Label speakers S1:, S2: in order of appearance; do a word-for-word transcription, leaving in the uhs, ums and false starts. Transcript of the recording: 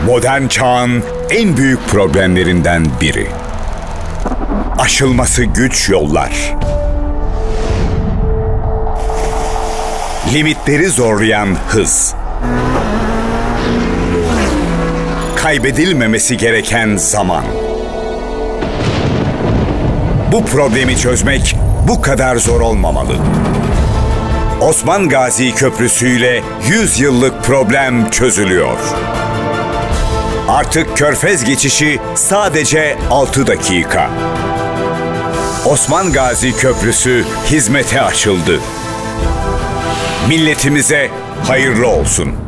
S1: modern çağın en büyük problemlerinden biri. Aşılması güç yollar. Limitleri zorlayan hız. Kaybedilmemesi gereken zaman. Bu problemi çözmek bu kadar zor olmamalı. Osman Gazi Köprüsü ile yüz yıllık problem çözülüyor. Artık Körfez geçişi sadece altı dakika. Osman Gazi Köprüsü hizmete açıldı. Milletimize hayırlı olsun.